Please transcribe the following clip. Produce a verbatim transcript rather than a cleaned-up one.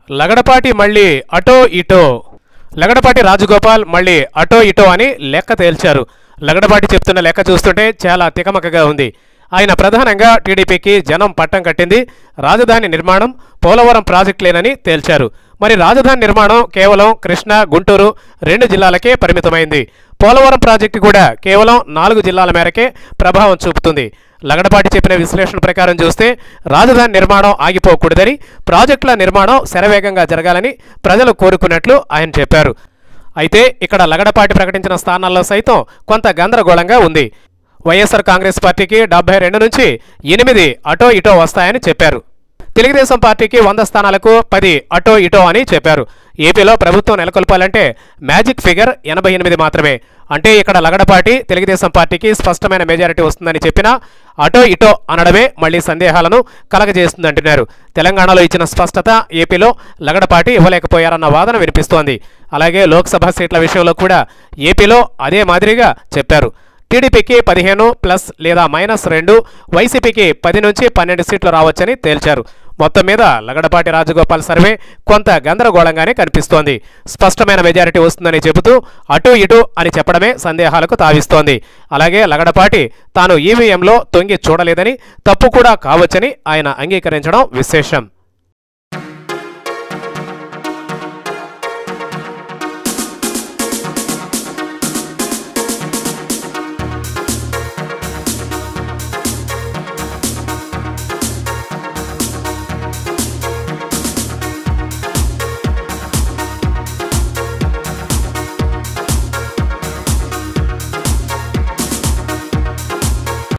లగడపాటి మళ్ళీ అటో ఇటో. లగడపాటి రాజగోపాల్ మళ్ళీ అటో ఇటో అని లెక్క తేల్చారు. లగడపాటి చెప్తున్న లెక్క చూస్తుంటే చాలా తికమకగా ఉంది. ఆయన ప్రధానంగా టీడీపీకి జనం పట్టం కట్టింది రాజధాని నిర్మాణం, పోలవరం ప్రాజెక్టులేనని తేల్చారు. మరి రాజధాని నిర్మాణం కేవలం కృష్ణా, గుంటూరు రెండు జిల్లాలకే పరిమితమైంది. పోలవరం ప్రాజెక్టు కూడా కేవలం నాలుగు జిల్లాల మేరకే ప్రభావం చూపుతుంది. లగడపాటి చెప్పిన విశ్లేషణ ప్రకారం చూస్తే రాజధాని నిర్మాణం ఆగిపోకూడదని, ప్రాజెక్టుల నిర్మాణం శరవేగంగా జరగాలని ప్రజలు కోరుకున్నట్లు ఆయన చెప్పారు. అయితే ఇక్కడ లగడపాటి ప్రకటించిన స్థానాల్లో సైతం కొంత గందరగోళంగా ఉంది. వైఎస్ఆర్ కాంగ్రెస్ పార్టీకి డెబ్బై రెండు నుంచి ఎనిమిది అటో ఇటో వస్తాయని చెప్పారు. తెలుగుదేశం పార్టీకి వంద స్థానాలకు పది అటో ఇటో అని చెప్పారు. ఏపీలో ప్రభుత్వం నెలకొల్పాలంటే మ్యాజిక్ ఫిగర్ ఎనభై ఎనిమిది మాత్రమే. అంటే ఇక్కడ లగడపాటి తెలుగుదేశం పార్టీకి స్పష్టమైన మెజారిటీ వస్తుందని చెప్పినా అటో ఇటో అనడమే మళ్లీ సందేహాలను కలగజేస్తుందంటున్నారు. తెలంగాణలో ఇచ్చిన స్పష్టత ఏపీలో లగడపాటి ఇవ్వలేకపోయారన్న వాదన వినిపిస్తోంది. అలాగే లోక్సభ సీట్ల విషయంలో కూడా ఏపీలో అదే మాదిరిగా చెప్పారు. టీడీపీకి పదిహేను ప్లస్ లేదా మైనస్ రెండు, వైసీపీకి పది నుంచి పన్నెండు సీట్లు రావచ్చని తేల్చారు. మొత్తం మీద లగడపాటి రాజగోపాల్ సర్వే కొంత గందరగోళంగానే కనిపిస్తోంది. స్పష్టమైన మెజారిటీ వస్తుందని చెబుతూ అటు ఇటు అని చెప్పడమే సందేహాలకు తావిస్తోంది. అలాగే లగడపాటి తాను ఈవీఎంలో తొంగి చూడలేదని, తప్పు కూడా కావచ్చని ఆయన అంగీకరించడం విశేషం.